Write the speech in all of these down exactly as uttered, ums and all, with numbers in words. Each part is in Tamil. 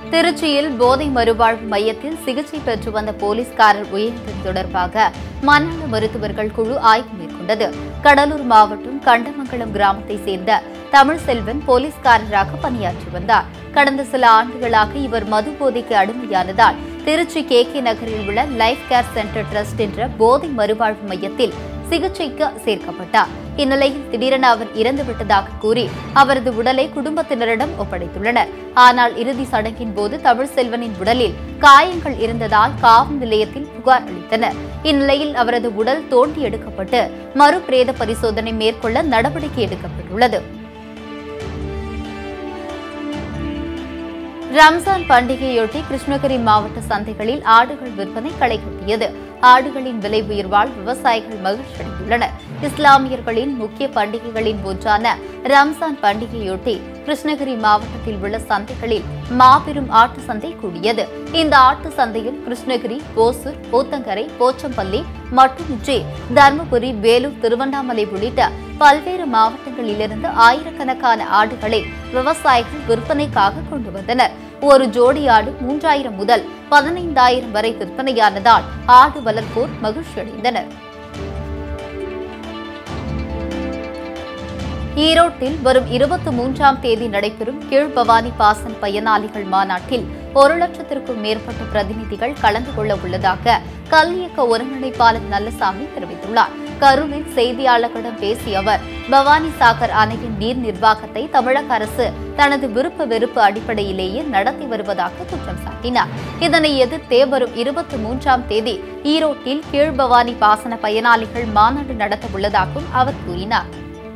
திருச்சியில் போதை மறுவாழ்வு மையத்தில் சிகிச்சை பெற்று வந்த போலீஸ்காரர் உயிரிழந்தது தொடர்பாக மனநல மருத்துவர்கள் குழு ஆய்வு மேற்கொண்டது. கடலூர் மாவட்டம் கண்டமங்கலம் கிராமத்தைச் சேர்ந்த தமிழ்செல்வன் போலீஸ்காரராக பணியாற்றி வந்தார். கடந்த சில ஆண்டுகளாக இவர் மது போதைக்கு அடிமையானதால் திருச்சி கே கே நகரில் உள்ள லைஃப் கேர் சென்டர் டிரஸ்ட் என்ற போதை மறுவாழ்வு மையத்தில் சிகிச்சைக்கு சேர்க்கப்பட்டார். இந்நிலையில் திடீரென அவர் இறந்துவிட்டதாக கூறி அவரது உடலை குடும்பத்தினரிடம் ஒப்படைத்துள்ளனர். ஆனால் இறுதி சடங்கின் போது தமிழ்செல்வனின் உடலில் காயங்கள் இருந்ததால் காவல் நிலையத்தில் புகார் அளித்தனர். இந்நிலையில் அவரது உடல் தோண்டி எடுக்கப்பட்டு மறுபிரேத பரிசோதனை மேற்கொள்ள நடவடிக்கை எடுக்கப்பட்டுள்ளது. ரம்ஜான் பண்டிகையொட்டி கிருஷ்ணகிரி மாவட்ட சந்தைகளில் ஆடுகள் விற்பனை களை கட்டியது. ஆடுகளின் விலை உயர்வால் விவசாயிகள் மகிழ்ச்சி அடைந்துள்ளனர். இஸ்லாமியர்களின் முக்கிய பண்டிகைகளின் ஒன்றான ரம்ஜான் பண்டிகையொட்டி கிருஷ்ணகிரி மாவட்டத்தில் உள்ள சந்தைகளில் மாபெரும் ஆட்டு சந்தை கூடியது. இந்த ஆட்டு சந்தையில் கிருஷ்ணகிரி, ஓசூர், ஊத்தங்கரை, போச்சம்பள்ளி மட்டுமின்றி தருமபுரி, வேலூர், திருவண்ணாமலை உள்ளிட்ட பல்வேறு மாவட்டங்களிலிருந்து ஆயிரக்கணக்கான ஆடுகளை விவசாயிகள் விற்பனைக்காக கொண்டு வந்தனர். ஒரு ஜோடி ஆடு மூன்றாயிரம் முதல் பதினைந்தாயிரம் வரை விற்பனையானதால் ஆடு வளர்ப்போர் மகிழ்ச்சியடைந்தனர். ஈரோட்டில் வரும் இருபத்தி மூன்றாம் தேதி நடைபெறும் கீழ்பவானி பாசன பயனாளிகள் மாநாட்டில் ஒரு லட்சத்திற்கும் மேற்பட்ட பிரதிநிதிகள் கலந்து கொள்ள உள்ளதாக கல்வியக்க ஒருங்கிணைப்பாளர் நல்லசாமி தெரிவித்துள்ளார். கரூரில் செய்தியாளர்களிடம் பேசிய அவர், பவானி சாகர் அணையின் நீர் நிர்வாகத்தை தமிழக அரசு தனது விருப்ப வெறுப்பு அடிப்படையிலேயே நடத்தி வருவதாக குற்றம் சாட்டினார். இதனை எதிர்த்தே வரும் இருபத்தி மூன்றாம் தேதி ஈரோட்டில் கீழ்பவானி பாசன பயனாளிகள் மாநாடு நடத்த உள்ளதாகவும் அவர் கூறினார்.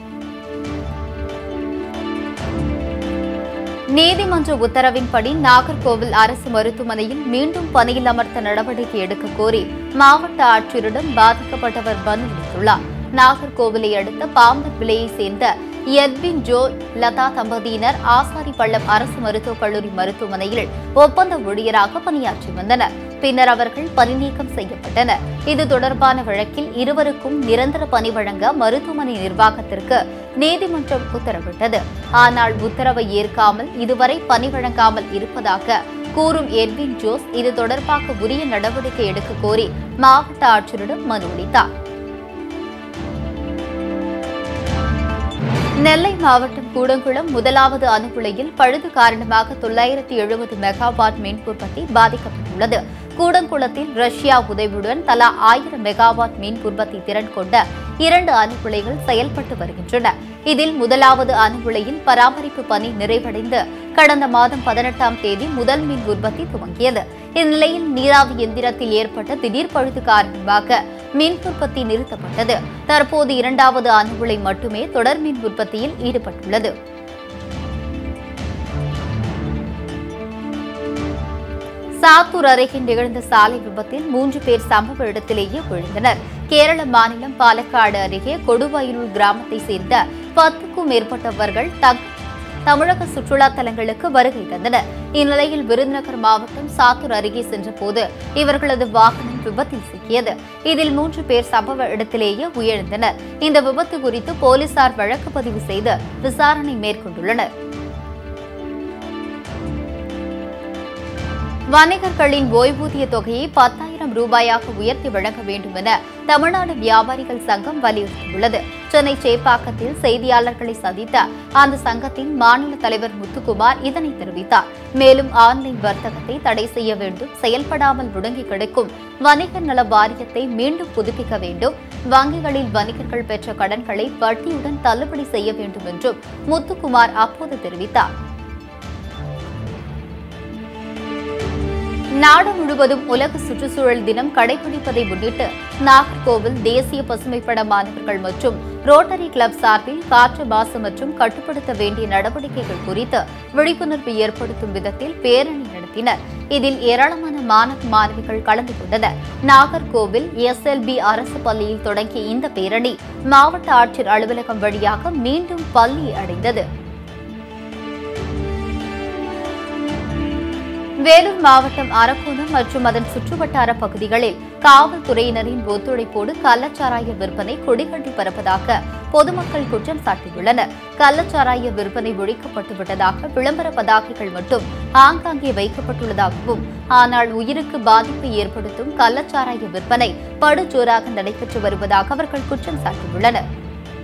நீதிமன்ற உத்தரவின்படி நாகர்கோவில் அரசு மருத்துவமனையில் மீண்டும் பணியில் அமர்த்த நடவடிக்கை எடுக்க கோரி மாவட்ட ஆட்சியரிடம் பாதிக்கப்பட்டவர் மனு அளித்துள்ளார். நாகர்கோவிலை அடுத்த பாம்பர் விலையைச் சேர்ந்த எட்வின் ஜோ லதா தம்பதியினர் ஆசாரிப்பள்ளம் அரசு மருத்துவக் கல்லூரி மருத்துவமனையில் ஒப்பந்த ஊழியராக பணியாற்றி வந்தனர். பின்னர் அவர்கள் பணிநீக்கம் செய்யப்பட்டனர். இது தொடர்பான வழக்கில் இருவருக்கும் நிரந்தர பணி வழங்க மருத்துவமனை நிர்வாகத்திற்கு நீதிமன்றம் உத்தரவிட்டது. ஆனால் உத்தரவை ஏற்காமல் இதுவரை பணி வழங்காமல் இருப்பதாக கூறும் எட்வின் ஜோஸ் இது தொடர்பாக உரிய நடவடிக்கை எடுக்க கோரி மாவட்ட ஆட்சியரிடம் மனு அளித்தார். நெல்லை மாவட்டம் கூடங்குளம் முதலாவது அணு உலையில் பழுது காரணமாக தொள்ளாயிரத்தி எழுபது மெகாவாட் மின் உற்பத்தி பாதிக்கப்பட்டுள்ளது. கூடங்குளத்தில் ரஷ்யா உதவியுடன் தலா ஆயிரம் மெகாவாட் மின் உற்பத்தி திறன் கொண்ட இரண்டு அணு உலைகள் செயல்பட்டு வருகின்றன. இதில் முதலாவது அணு உலையில் பராமரிப்பு பணி நிறைவடைந்து கடந்த மாதம் பதினெட்டாம் தேதி முதல் மின் உற்பத்தி துவங்கியது. இந்நிலையில் நீராவி எந்திரத்தில் ஏற்பட்ட திடீர் பழுது காரணமாக மின் உற்பத்தி நிறுத்தப்பட்டது. தற்போது இரண்டாவது அணு உலை மட்டுமே தொடர் மின் உற்பத்தியில் ஈடுபட்டுள்ளது. சாத்தூர் அருகே நிகழ்ந்த சாலை விபத்தில் மூன்று பேர் சம்பவ இடத்திலேயே விழுந்தனர். கேரள மாநிலம் பாலக்காடு அருகே கொடுவயலூர் கிராமத்தைச் சேர்ந்த பத்துக்கும் மேற்பட்டவர்கள் தமிழக சுற்றுலா தலங்களுக்கு வருகை தந்தனர். இந்நிலையில் விருதுநகர் மாவட்டம் சாத்தூர் அருகே சென்றபோது இவர்களது வாகனம் விபத்தில் சிக்கியது. இதில் மூன்று பேர் சம்பவ இடத்திலேயே உயிரிழந்தனர். இந்த விபத்து குறித்து போலீசார் வழக்கு பதிவு செய்து விசாரணை மேற்கொண்டுள்ளனர். வணிகர்களின் ஓய்வூதிய தொகையை பத்தாயிரம் ரூபாயாக உயர்த்தி வழங்க வேண்டும் என தமிழ்நாடு வியாபாரிகள் சங்கம் வலியுறுத்தியுள்ளது. சென்னை சேப்பாக்கத்தில் செய்தியாளர்களை சந்தித்த அந்த சங்கத்தின் மாநில தலைவர் முத்துக்குமார் இதனை தெரிவித்தார். மேலும் ஆன்லைன் வர்த்தகத்தை தடை செய்ய வேண்டும், செயல்படாமல் முடங்கி கிடக்கும் வணிகர் நல வாரியத்தை மீண்டும் புதுப்பிக்க வேண்டும், வங்கிகளில் வணிகர்கள் பெற்ற கடன்களை வட்டியுடன் தள்ளுபடி செய்ய வேண்டும் என்றும் முத்துக்குமார் அப்போது தெரிவித்தார். நாடு முழுவதும் உலக சுற்றுச்சூழல் தினம் கடைபிடிப்பதை முன்னிட்டு நாகர்கோவில் தேசிய பசுமைப்பட மாணவர்கள் மற்றும் ரோட்டரி கிளப் சார்பில் காற்று மாசு மற்றும் கட்டுப்படுத்த வேண்டிய நடவடிக்கைகள் குறித்து விழிப்புணர்வு ஏற்படுத்தும் விதத்தில் பேரணி நடத்தினர். இதில் ஏராளமான மாணவ மாணவிகள் கலந்து கொண்டனர். நாகர்கோவில் எஸ் எல் பி அரசு பள்ளியில் தொடங்கிய இந்த பேரணி மாவட்ட ஆட்சியர் அலுவலகம் வழியாக மீண்டும் பள்ளி அடைந்தது. வேலூர் மாவட்டம் அரக்கோணம் மற்றும் அதன் சுற்றுவட்டார பகுதிகளில் காவல்துறையினரின் ஒத்துழைப்போடு கள்ளச்சாராய விற்பனை கொடிகட்டி பரப்பதாக பொதுமக்கள் குற்றம் சாட்டியுள்ளனர். கள்ளச்சாராய விற்பனை ஒழிக்கப்பட்டு விட்டதாக விளம்பர பதாகைகள் மட்டும் ஆங்காங்கே வைக்கப்பட்டுள்ளதாகவும், ஆனால் உயிருக்கு பாதிப்பை ஏற்படுத்தும் கள்ளச்சாராய விற்பனை படுஜோராக நடைபெற்று வருவதாக அவர்கள் குற்றம் சாட்டியுள்ளனர்.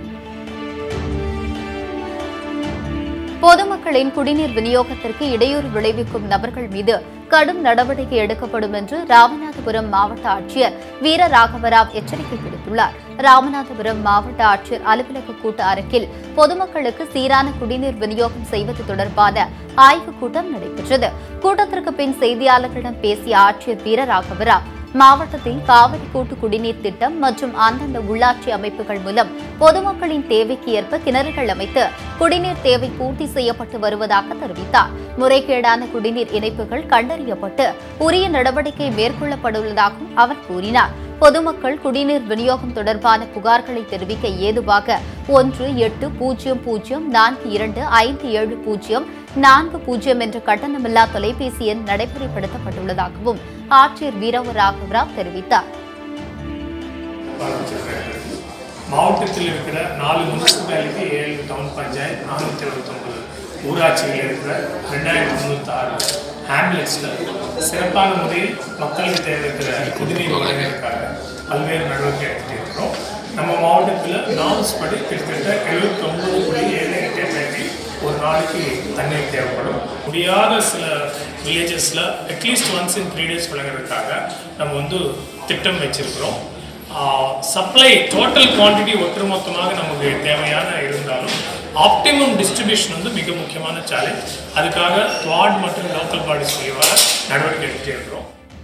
பொதுமக்களின் குடிநீர் விநியோகத்திற்கு இடையூறு விளைவிக்கும் நபர்கள் மீது கடும் நடவடிக்கை எடுக்கப்படும் என்று ராமநாதபுரம் மாவட்ட ஆட்சியர் வீரராகவராவ் எச்சரிக்கை விடுத்துள்ளார். ராமநாதபுரம் மாவட்ட ஆட்சியர் அலுவலக கூட்ட அரங்கில் பொதுமக்களுக்கு சீரான குடிநீர் விநியோகம் செய்வது தொடர்பான ஆய்வுக் கூட்டம் நடைபெற்றது. கூட்டத்திற்கு பின் செய்தியாளர்களிடம் பேசிய ஆட்சியர் வீரராகவராவ், மாவட்டத்தில் காவிரி கூட்டு குடிநீர் திட்டம் மற்றும் அந்தந்த உள்ளாட்சி அமைப்புகள் மூலம் பொதுமக்களின் தேவைக்கு ஏற்ப கிணறுகள் அமைத்து குடிநீர் தேவை பூர்த்தி செய்யப்பட்டு வருவதாக தெரிவித்தார். முறைகேடான குடிநீர் இணைப்புகள் கண்டறியப்பட்டு உரிய நடவடிக்கை மேற்கொள்ளப்பட்டுள்ளதாகவும் அவர் கூறினார். பொதுமக்கள் குடிநீர் விநியோகம் தொடர்பான புகார்களை தெரிவிக்க ஏதுவாக ஒன்று எட்டு பூஜ்ஜியம் பூஜ்ஜியம் நான்கு இரண்டு ஐந்து ஏழு பூஜ்ஜியம் நான்கு பூஜ்ஜியம் என்ற கட்டணமில்லா தொலைபேசி எண் நடைமுறைப்படுத்தப்பட்டுள்ளதாகவும் ஆட்சியர் வீரராகவராவ் தெரிவித்தார். மாவட்டத்தில் இருக்கிற நாலு முனிசிபாலிட்டி, ஏழு டவுன் பஞ்சாயத்து, நானூற்றி எழுபத்தி ஒன்பது ஊராட்சிகள் இருக்கிற ரெண்டாயிரத்தி முன்னூற்றி ஆறு ஆம்புலன்ஸில் சிறப்பான முறையில் மக்களுக்கு தேவைக்கிற குடிநீர் வழங்குவதற்காக பல்வேறு நடவடிக்கை எடுத்துகிட்டு இருக்கிறோம். நம்ம மாவட்டத்தில் நாம்ஸ் படி கிட்டத்தட்ட எழுபத்தி ஒன்பது புள்ளி ஏழு எட்டு பேருக்கு ஒரு நாளைக்கு தண்ணீர் தேவைப்படும். முடியாத சில வில்லேஜஸில் at least once in three days வழங்குறதுக்காக நம்ம வந்து திட்டம் வச்சிருக்கிறோம். சப்ளை டோட்டல் குவான்டிட்டி ஒட்டுமொத்தமாக நமக்கு தேவையான இருந்தாலும் ஆப்டிமம் டிஸ்ட்ரிபியூஷன் வந்து மிக முக்கியமான சேலஞ்ச். அதுக்காக வார்டு மற்றும் லோக்கல் பாடிஸ் மூலியமாக நடவடிக்கை எடுத்துகிட்டே இருக்கிறோம்.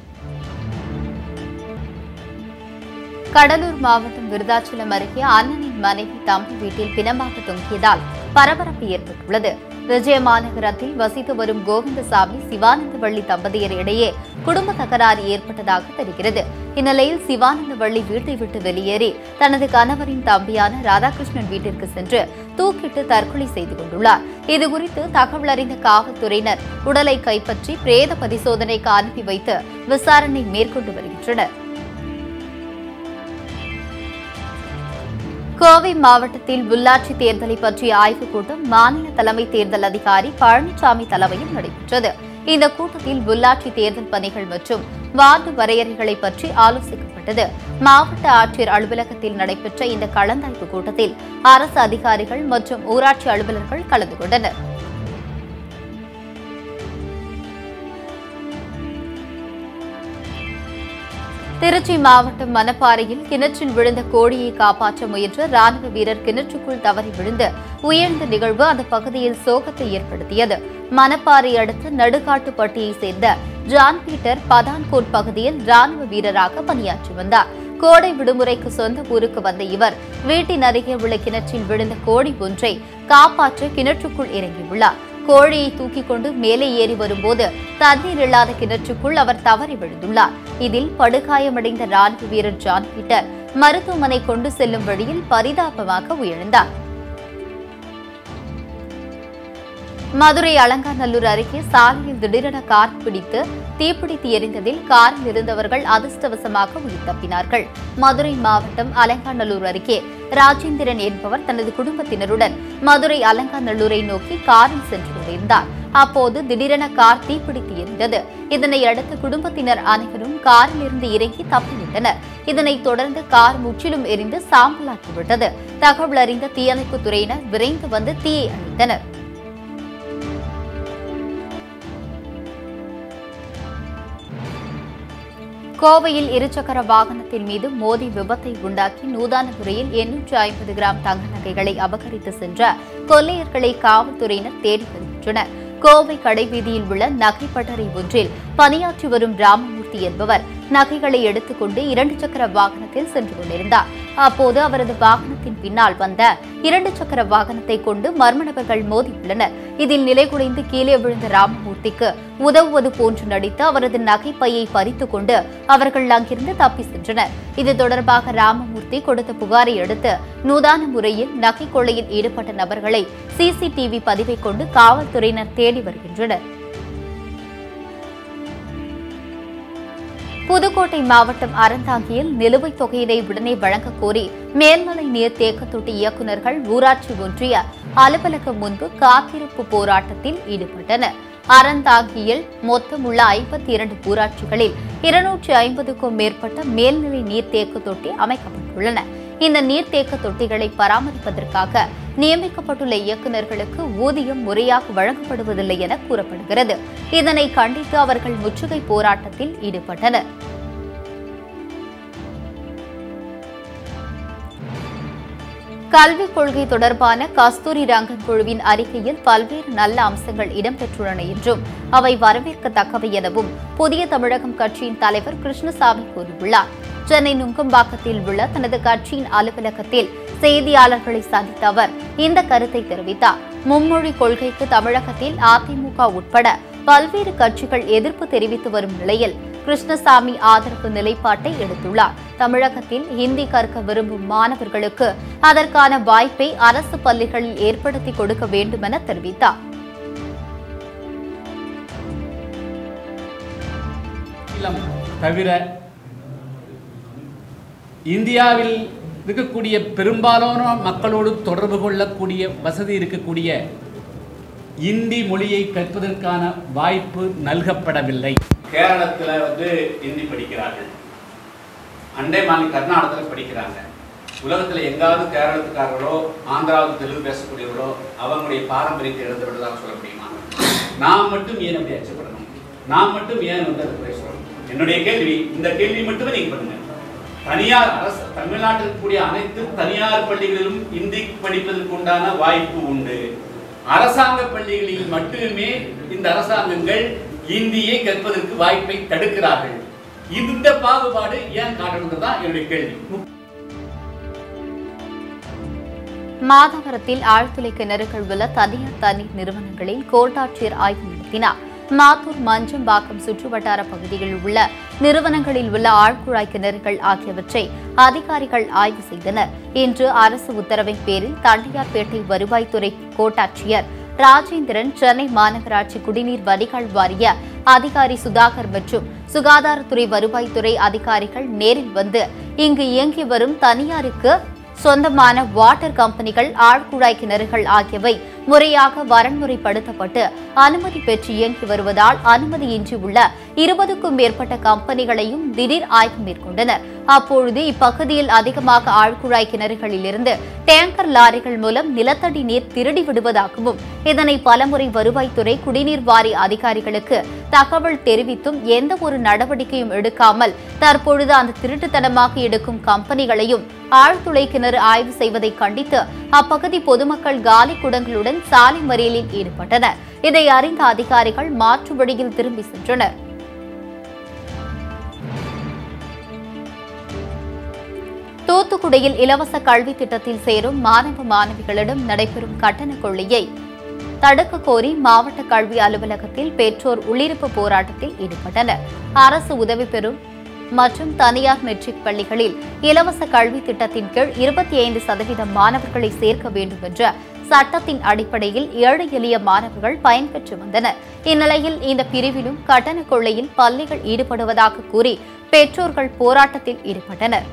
கடலூர் மாவட்டம் விருதாச்சலம் அருகே அண்ணனின் மனைவி தம்பி வீட்டில் பிணமாக தொங்கியதால் பரபரப்பு ஏற்பட்டுள்ளது. விஜயமாநகரத்தில் வசித்து வரும் கோவிந்தசாமி, சிவானந்தவள்ளி தம்பதியர் இடையே குடும்ப தகராறு ஏற்பட்டதாக தெரிகிறது. இந்நிலையில் சிவானந்தவள்ளி வீட்டை விட்டு வெளியேறி தனது கணவரின் தம்பியான ராதாகிருஷ்ணன் வீட்டிற்கு சென்று தூக்கிட்டு தற்கொலை செய்து கொண்டுள்ளார். இதுகுறித்து தகவல் அறிந்த காவல்துறையினர் உடலை கைப்பற்றி பிரேத பரிசோதனைக்கு அனுப்பி வைத்து விசாரணை மேற்கொண்டு வருகின்றனர். கோவை மாவட்டத்தில் உள்ளாட்சி தேர்தலை பற்றிய ஆய்வுக் கூட்டம் மாநில தலைமை தேர்தல் அதிகாரி பழனிசாமி தலைமையில் நடைபெற்றது. இந்த கூட்டத்தில் உள்ளாட்சி தேர்தல் பணிகள் மற்றும் வார்டு வரையறைகளை பற்றி ஆலோசிக்கப்பட்டது. மாவட்ட ஆட்சியர் அலுவலகத்தில் நடைபெற்ற இந்த கலந்தாய்வு கூட்டத்தில் அரசு அதிகாரிகள் மற்றும் ஊராட்சி அலுவலர்கள் கலந்து கொண்டனர். திருச்சி மாவட்டம் மணப்பாறையில் கிணற்றில் விழுந்த கோழியை காப்பாற்ற முயன்ற ராணுவ வீரர் கிணற்றுக்குள் தவறி விழுந்து உயர்ந்த நிகழ்வு அந்த பகுதியில் சோகத்தை ஏற்படுத்தியது. மணப்பாறை அடுத்த நடுகாட்டுப்பட்டியைச் சேர்ந்த ஜான் பீட்டர் பதான்கோட் பகுதியில் ராணுவ வீரராக பணியாற்றி வந்தார். கோடை விடுமுறைக்கு சொந்த ஊருக்கு வந்த இவர் வீட்டின் அருகே உள்ள கிணற்றில் விழுந்த கோழி ஒன்றை காப்பாற்ற கிணற்றுக்குள் இறங்கியுள்ளார். கோழியை தூக்கிக் கொண்டு மேலே ஏறி வரும்போது தண்ணீர் இல்லாத கிணற்றுக்குள் அவர் தவறி விழுந்துள்ளார். இதில் படுகாயமடைந்த ராணுவ வீரர் ஜான் பீட்டர் மருத்துவமனை கொண்டு செல்லும் வழியில் பரிதாபமாக உயிரிழந்தார். மதுரை அலங்காநல்லூர் அருகே சாலையில் திடீரென கார் பிடித்து தீப்பிடித்து எரிந்ததில் காரில் இருந்தவர்கள் அதிர்ஷ்டவசமாக உயிர் தப்பினார்கள். மதுரை மாவட்டம் அலங்காநல்லூர் அருகே ராஜேந்திரன் என்பவர் தனது குடும்பத்தினருடன் மதுரை அலங்காநல்லூரை நோக்கி காரில் சென்று கொண்டிருந்தார். அப்போது திடீரென கார் தீப்பிடித்து எரிந்தது. இதனை அடுத்து குடும்பத்தினர் அனைவரும் காரில் இருந்து இறங்கி தப்பிவிட்டனர். இதனைத் தொடர்ந்து கார் முற்றிலும் எரிந்து சாம்பலாக்கிவிட்டது. தகவல் அறிந்த தீயணைப்புத் துறையினர் விரைந்து வந்து தீயை அணைத்தனர். கோவையில் இருசக்கர வாகனத்தின் மீது மோதி விபத்தை உண்டாக்கி நூதான முறையில் எண்ணூற்று ஐம்பது கிராம் தங்க நகைகளை அபகரித்து சென்ற கொள்ளையர்களை காவல்துறையினர் தேடி வருகின்றனர். கோவை கடைவீதியில் உள்ள நகைப்பட்டறை ஒன்றில் பணியாற்றி வரும் ராமமூர்த்தி என்பவர் நகைகளை எடுத்துக்கொண்டு இரண்டு சக்கர வாகனத்தில் சென்று கொண்டிருந்தார். அப்போது அவரது வாகனத்தின் பின்னால் வந்த இரண்டு சக்கர வாகனத்தை கொண்டு மர்ம நபர்கள் மோதியுள்ளனர். இதில் நிலைகுலைந்து கீழே விழுந்த ராமமூர்த்திக்கு உதவுவது போன்று நடித்து அவரது நகைப்பையை பறித்துக் கொண்டு அவர்கள் அங்கிருந்து தப்பி சென்றனர். இது தொடர்பாக ராமமூர்த்தி கொடுத்த புகாரை அடுத்து நூதான முறையில் நகை கொள்ளையில் ஈடுபட்ட நபர்களை சிசிடிவி பதிவை கொண்டு காவல்துறையினர் தேடி வருகின்றனர். புதுக்கோட்டை மாவட்டம் அறந்தாங்கியில் நிலுவைத் தொகையினை உடனே வழங்கக் கோரி மேல்நிலை நீர் தேக்க தொட்டி இயக்குநர்கள் ஊராட்சி ஒன்றிய அலுவலகம் முன்பு காத்திருப்பு போராட்டத்தில் ஈடுபட்டனர். அறந்தாங்கியில் மொத்தம் உள்ள ஐம்பத்தி இரண்டு ஊராட்சிகளில் இருநூற்றி ஐம்பதுக்கும் மேற்பட்ட மேல்நிலை நீர்த்தேக்க தொட்டி அமைக்கப்பட்டுள்ளன. இந்த நீர்த்தேக்க தொட்டிகளை பராமரிப்பதற்காக நியமிக்கப்பட்டுள்ள இயக்குநர்களுக்கு ஊதியம் முறையாக வழங்கப்படுவதில்லை என கூறப்படுகிறது. இதனை கண்டித்து அவர்கள் முற்றுகை போராட்டத்தில் ஈடுபட்டனர். கல்விக் கொள்கை தொடர்பான கஸ்தூரி ரங்கன் குழுவின் அறிக்கையில் பல்வேறு நல்ல அம்சங்கள் இடம்பெற்றுள்ளன என்றும் அவை வரவேற்கத்தக்கவை எனவும் புதிய தமிழகம் கட்சியின் தலைவர் கிருஷ்ணசாமி கூறியுள்ளார். சென்னை நுங்கம்பாக்கத்தில் உள்ள தனது கட்சியின் அலுவலகத்தில் செய்தியாளர்களை சந்தித்த அவர் இந்த கருத்தை தெரிவித்தார். மும்மொழி கொள்கைக்கு தமிழகத்தில் அதிமுக உட்பட பல்வேறு கட்சிகள் எதிர்ப்பு தெரிவித்து வரும் நிலையில் கிருஷ்ணசாமி ஆதரவு நிலைப்பாட்டை எடுத்துள்ளார். தமிழகத்தில் ஹிந்தி கற்க விரும்பும் மாணவர்களுக்கு அதற்கான வாய்ப்பை அரசு பள்ளிகளில் ஏற்படுத்தி கொடுக்க வேண்டும் என தெரிவித்தார். தவிர இந்தியாவில் இருக்கக்கூடிய பெரும்பாலான மக்களோடு தொடர்பு கொள்ளக்கூடிய வசதி இருக்கக்கூடிய இந்தி மொழியை கற்பதற்கான வாய்ப்பு நல்கப்படவில்லை. கேரளத்தில் வந்து ஹிந்தி படிக்கிறார்கள், அண்டை மாநில கர்நாடகத்தில் படிக்கிறாங்க. உலகத்தில் எங்காவது கேரளத்துக்காரர்களோ ஆந்திராவில் தெலுங்கு பேசக்கூடியவர்களோ அவங்களுடைய பாரம்பரியத்தை இழந்து விடுறதாக சொல்ல முடியுமா? நாம் மட்டும் ஏன் அப்படி அச்சப்படணும்? நாம் மட்டும் ஏன் வந்து அதை பேசணும்? என்னுடைய கேள்வி, இந்த கேள்வி மட்டுமே நீங்க பண்ணுங்க. தனியார் அரசு தமிழ்நாட்டில் இருக்கக்கூடிய அனைத்து தனியார் பள்ளிகளிலும் இந்தி படிப்பதற்கு உண்டான வாய்ப்பு உண்டு. அரசாங்க பள்ளிகளில் மட்டுமே இந்த அரசாங்கங்கள் இந்தியை கற்பதற்கு வாய்ப்பை தடுக்கிறார்கள். இந்த பாகுபாடு ஏன் காட்டணுங்கிறது தான் என்னுடைய கேள்வி. மாதவரத்தில் ஆழ்துளை கிணறுகள் உள்ள தனியார் தண்ணீர் நிறுவனங்களில் கோட்டாட்சியர் ஆய்வு நடத்தினார். மாத்தூர் மஞ்சம்பாக்கம் சுற்றுவட்டார பகுதிகளில் உள்ள நிறுவனங்களில் உள்ள ஆழ்குழாய் கிணறுகள் ஆகியவற்றை அதிகாரிகள் ஆய்வு செய்தனர். இன்று அரசு உத்தரவின் பேரில் தண்டையார்பேட்டை வருவாய்த்துறை கோட்டாட்சியர் ராஜேந்திரன், சென்னை மாநகராட்சி குடிநீர் வடிகால் வாரிய அதிகாரி சுதாகர் மற்றும் சுகாதாரத்துறை வருவாய்த்துறை அதிகாரிகள் நேரில் வந்து இங்கு இயங்கி வரும் தனியாருக்கு சொந்தமான வாட்டர் கம்பெனிகள் ஆழ்குழாய் கிணறுகள் ஆகியவை முறையாக வரன்முறைப்படுத்தப்பட்டு அனுமதி பெற்று இயங்கி வருவதால் அனுமதியின்றி உள்ள இருபதுக்கும் மேற்பட்ட கம்பெனிகளையும் திடீர் ஆய்வு மேற்கொண்டனர். அப்பொழுது இப்பகுதியில் அதிகமாக ஆழ்குழாய் கிணறுகளில் இருந்து டேங்கர் லாரிகள் மூலம் நிலத்தடி நீர் திருடி விடுவதாகவும் இதனை பலமுறை வருவாய்த்துறை குடிநீர் வாரிய அதிகாரிகளுக்கு தகவல் தெரிவித்தும் எந்த ஒரு நடவடிக்கையும் எடுக்காமல் தற்பொழுது அந்த திருட்டுத்தனமாக எடுக்கும் கம்பெனிகளையும் ஆழ்துளை கிணறு ஆய்வு செய்வதை கண்டித்து அப்பகுதி பொதுமக்கள் காலி குடங்களுடன் சாலை மறியலில் ஈடுபட்டனர். இதை அறிந்த அதிகாரிகள் மாற்று வழியில் திரும்பி சென்றனர். தூத்துக்குடியில் இலவச கல்வி திட்டத்தில் சேரும் மாணவ மாணவிகளிடம் நடைபெறும் கட்டண கொள்ளையை தடுக்க கோரி மாவட்ட கல்வி அலுவலகத்தில் பெற்றோர் உள்ளிருப்பு போராட்டத்தில் ஈடுபட்டனர். அரசு உதவி பெறும் மற்றும் தனியார் மெட்ரிக் பள்ளிகளில் இலவச கல்வி திட்டத்தின் கீழ் இருபத்தி ஐந்து சதவீதம் மாணவர்களை சேர்க்க வேண்டும் என்ற சட்டத்தின் அடிப்படையில் ஏழை எளிய மாணவர்கள் பயன்பெற்று வந்தனர். இந்நிலையில் இந்த பிரிவிலும் கட்டண கொள்ளையில் பள்ளிகள் ஈடுபடுவதாக கூறி பெற்றோர்கள் போராட்டத்தில் ஈடுபட்டனர்.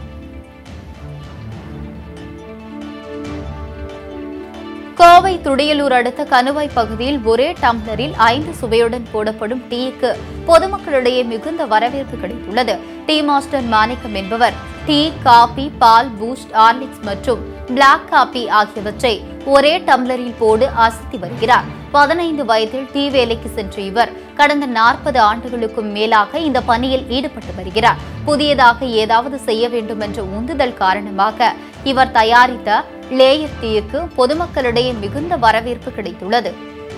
கோவை துடியலூர் அடுத்த கணுவாய் பகுதியில் ஒரே டம்ளரில் ஐந்து சுவையுடன் போடப்படும் டீக்கு பொதுமக்களிடையே மிகுந்த வரவேற்பு கிடைத்துள்ளது. டீ மாஸ்டர் மாணிக்கம் என்பவர் டீ, காபி, பால், பூஸ்ட், ஹார்லிக்ஸ் மற்றும் பிளாக் காபி ஆகியவற்றை ஒரே டம்ளரில் போடு அசத்தி வருகிறார். பதினைந்து வயதில் டீ வேலைக்கு சென்ற இவர் கடந்த நாற்பது ஆண்டுகளுக்கும் மேலாக இந்த பணியில் ஈடுபட்டு வருகிறார். புதியதாக ஏதாவது செய்ய வேண்டும் என்ற உந்துதல் காரணமாக இவர் தயாரித்த லேயர் டீக்கு பொதுமக்களிடையே மிகுந்த வரவேற்பு கிடைத்துள்ளது.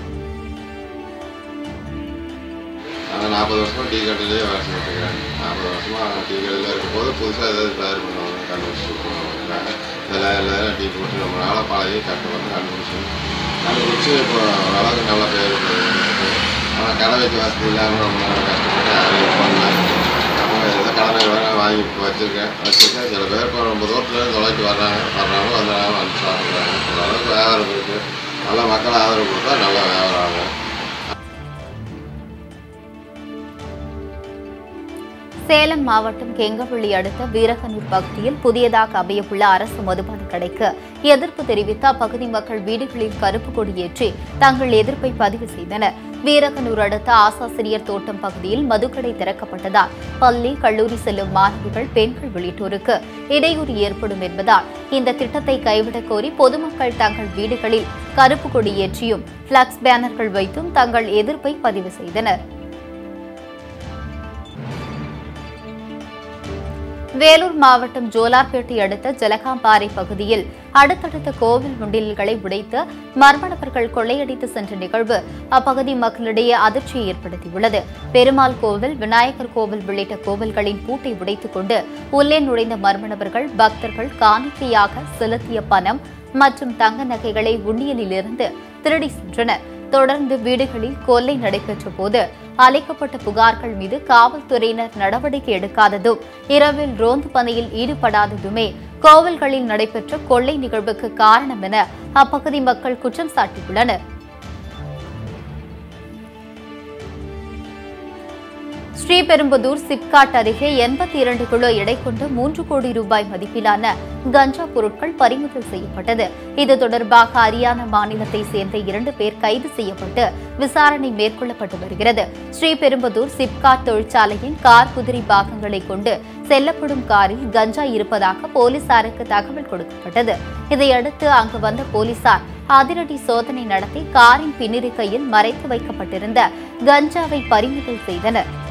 நாற்பது வருஷமா டீ கடையிலே வேலை செஞ்சுருக்கேன். நாற்பது வருஷமா டீ கடையில் இருக்கும்போது புதுசாக ஏதாவது தயார் பண்ணுவாங்க, கண்டுபிடிச்சிருக்காங்க. இதில் டீ போட்டு நம்ம நாளாக பழகி கஷ்டப்பட்டு கண்டுபிடிச்சி கண்டுபிடிச்சி இப்போ ஓரளவுக்கு நல்லா பேர் போயிருக்கு. ஆனால் கடை வைக்க வசதி இல்லாமல் ரொம்ப நேரம் கஷ்டப்பட்டு அதை பண்ணேன். அப்போ எதாவது கடனை வேற வாங்கி வச்சுருக்கேன் வச்சுருக்கேன் சில பேர் இப்போ ரொம்ப தூரத்துலேருந்து தொலைக்கு வர்றாங்க வர்றாங்க வந்தாலும் வந்து சாப்பிட்றாங்க. ஓரளவுக்கு வியாபாரம் இருக்குது. நல்லா மக்கள் ஆதரவு கொடுத்தா நல்லா வியாபாரம் ஆகும். சேலம் மாவட்டம் கெங்கவள்ளி அடுத்த வீரகனூர் பகுதியில் புதியதாக அமையவுள்ள அரசு மதுபான கடைக்கு எதிர்ப்பு தெரிவித்த அப்பகுதி மக்கள் வீடுகளில் கருப்பு கொடியேற்றி தங்கள் எதிர்ப்பை பதிவு செய்தனர். வீரகனூர் அடுத்த ஆசாசிரியர் தோட்டம் பகுதியில் மதுக்கடை திறக்கப்பட்டதால் பள்ளி, கல்லூரி செல்லும் மாணவிகள், பெண்கள் உள்ளிட்டோருக்கு இடையூறு ஏற்படும் என்பதால் இந்த திட்டத்தை கைவிடக் கோரி பொதுமக்கள் தங்கள் வீடுகளில் கருப்பு கொடியேற்றியும் பிளக்ஸ் பேனர்கள் வைத்தும் தங்கள் எதிர்ப்பை பதிவு செய்தனர். வேலூர் மாவட்டம் ஜோலார்பேட்டை அடுத்த ஜலகாம்பாறை பகுதியில் அடுத்தடுத்த கோவில் முண்டில்களை உடைத்து மர்ம நபர்கள் கொள்ளையடித்து சென்ற நிகழ்வு அப்பகுதி மக்களிடையே அதிர்ச்சியை ஏற்படுத்தியுள்ளது. பெருமாள் கோவில், விநாயகர் கோவில் உள்ளிட்ட கோவில்களின் பூட்டை உடைத்துக் கொண்டு உள்ளே நுழைந்த மர்ம நபர்கள் பக்தர்கள் காணிக்கையாக செலுத்திய பணம் மற்றும் தங்க நகைகளை உண்டியலிலிருந்து திருடி சென்றனர். தொடர்ந்து வீடுகளில் கொள்ளை நடைபெற்ற போது அளிக்கப்பட்ட புகார்கள் மீது காவல்துறையினர் நடவடிக்கை எடுக்காததும், இரவில் ரோந்து பணியில் ஈடுபடாததுமே கோவில்களில் நடைபெற்ற கொள்ளை நிகழ்வுக்கு காரணம் என அப்பகுதி மக்கள் குற்றம் சாட்டியுள்ளனர். ஸ்ரீபெரும்புதூர் சிப்காட் அருகே எண்பத்தி இரண்டு கிலோ எடை கொண்ட மூன்று கோடி ரூபாய் மதிப்பிலான கஞ்சா பொருட்கள் பறிமுதல் செய்யப்பட்டது. இது தொடர்பாக ஹரியானா மாநிலத்தை சேர்ந்த இரண்டு பேர் கைது செய்யப்பட்டு விசாரணை மேற்கொள்ளப்பட்டு வருகிறது. ஸ்ரீபெரும்புதூர் சிப்காட் தொழிற்சாலையின் கார் குதிரை பாகங்களை கொண்டு செல்லப்படும் காரில் கஞ்சா இருப்பதாக போலீசாருக்கு தகவல் கொடுக்கப்பட்டது. இதையடுத்து அங்கு வந்த போலீசார் அதிரடி சோதனை நடத்தி காரின் பின்னிருக்கையில் மறைத்து வைக்கப்பட்டிருந்த கஞ்சாவை பறிமுதல் செய்தனர்.